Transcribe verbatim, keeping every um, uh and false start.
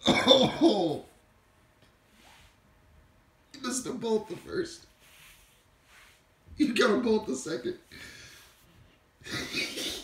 Oh! You missed them both the first. You got them both the second.